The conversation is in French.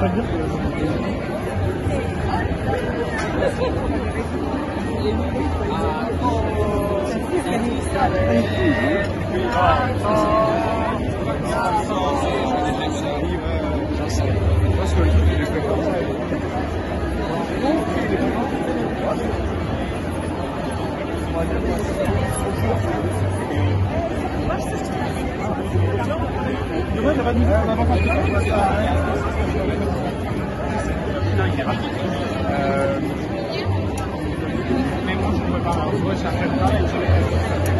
pas le dire. Parce que le truc, il est fait comme ça. Mais moi je ne peux pas, je cherche pas et je